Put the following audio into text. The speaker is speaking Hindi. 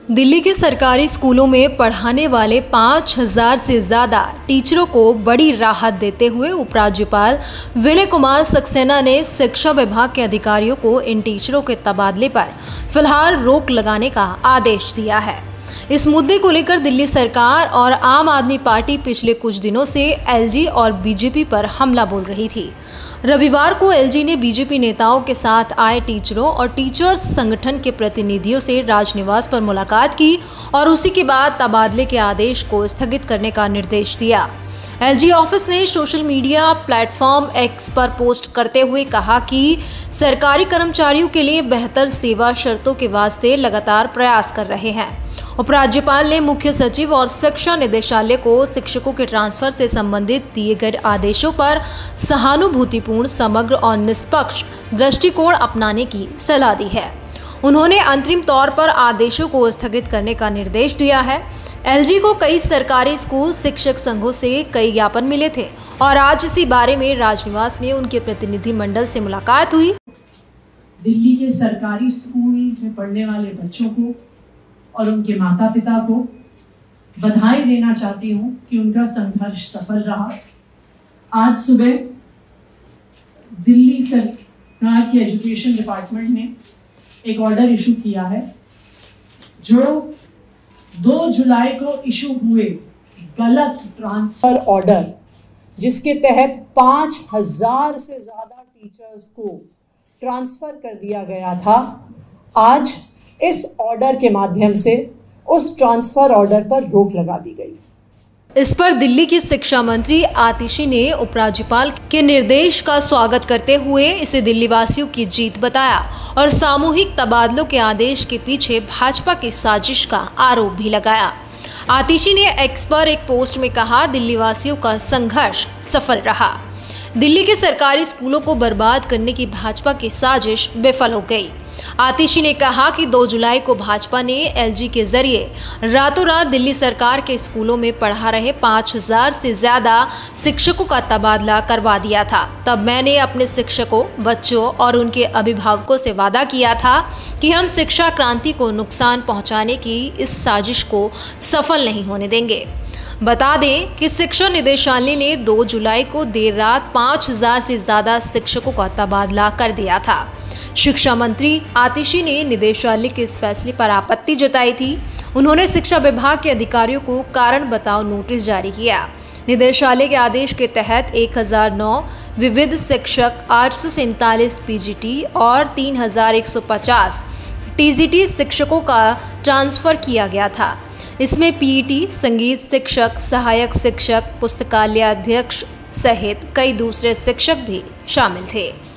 दिल्ली के सरकारी स्कूलों में पढ़ाने वाले 5,000 से ज़्यादा टीचरों को बड़ी राहत देते हुए उपराज्यपाल विनय कुमार सक्सेना ने शिक्षा विभाग के अधिकारियों को इन टीचरों के तबादले पर फिलहाल रोक लगाने का आदेश दिया है। इस मुद्दे को लेकर दिल्ली सरकार और आम आदमी पार्टी पिछले कुछ दिनों से एलजी और बीजेपी पर हमला बोल रही थी। रविवार को एलजी ने बीजेपी नेताओं के साथ आए टीचरों और टीचर्स संगठन के प्रतिनिधियों से राजनिवास पर मुलाकात की और उसी के बाद तबादले के आदेश को स्थगित करने का निर्देश दिया। एलजी ऑफिस ने सोशल मीडिया प्लेटफॉर्म एक्स पर पोस्ट करते हुए कहा कि सरकारी कर्मचारियों के लिए बेहतर सेवा शर्तों के वास्ते लगातार प्रयास कर रहे हैं। उपराज्यपाल ने मुख्य सचिव और शिक्षा निदेशालय को शिक्षकों के ट्रांसफर से संबंधित दिए गए आदेशों पर सहानुभूतिपूर्ण, समग्र और निष्पक्ष दृष्टिकोण अपनाने की सलाह दी है। उन्होंने अंतरिम तौर पर आदेशों को स्थगित करने का निर्देश दिया है। एलजी को कई सरकारी स्कूल शिक्षक संघों से कई ज्ञापन मिले थे और आज इसी बारे में राजनिवास में उनके प्रतिनिधि मंडल से मुलाकात हुई। दिल्ली के सरकारी स्कूल में पढ़ने वाले बच्चों को और उनके माता पिता को बधाई देना चाहती हूँ कि उनका संघर्ष सफल रहा। आज सुबह दिल्ली सरकार के एजुकेशन डिपार्टमेंट ने एक ऑर्डर इशू किया है जो 2 जुलाई को इशू हुए गलत ट्रांसफर ऑर्डर, जिसके तहत 5,000 से ज्यादा टीचर्स को ट्रांसफर कर दिया गया था। आज इस ऑर्डर के माध्यम से उस ट्रांसफर ऑर्डर पर रोक लगा दी गई। इस पर दिल्ली की शिक्षा मंत्री आतिशी ने उपराज्यपाल के निर्देश का स्वागत करते हुए इसे दिल्ली वासियों की जीत बताया और सामूहिक तबादलों के आदेश के पीछे भाजपा की साजिश का आरोप भी लगाया। आतिशी ने एक्स पर एक पोस्ट में कहा, दिल्ली वासियों का संघर्ष सफल रहा। दिल्ली के सरकारी स्कूलों को बर्बाद करने की भाजपा की साजिश विफल हो गई। आतिशी ने कहा कि 2 जुलाई को भाजपा ने एलजी के जरिए रातों रात दिल्ली सरकार के स्कूलों में पढ़ा रहे 5,000 से ज़्यादा शिक्षकों का तबादला करवा दिया था। तब मैंने अपने शिक्षकों, बच्चों और उनके अभिभावकों से वादा किया था कि हम शिक्षा क्रांति को नुकसान पहुंचाने की इस साजिश को सफल नहीं होने देंगे। बता दें कि शिक्षा निदेशालय ने 2 जुलाई को देर रात 5,000 से ज़्यादा शिक्षकों का तबादला कर दिया था। शिक्षा मंत्री आतिशी ने निदेशालय के इस फैसले पर आपत्ति जताई थी। उन्होंने शिक्षा विभाग के अधिकारियों को कारण बताओ नोटिस जारी किया। निदेशालय के आदेश के तहत 1009 विविध शिक्षक, 847 पीजीटी और 3,150 टीजीटी शिक्षकों का ट्रांसफर किया गया था। इसमें पीईटी, संगीत शिक्षक, सहायक शिक्षक, पुस्तकालय अध्यक्ष सहित कई दूसरे शिक्षक भी शामिल थे।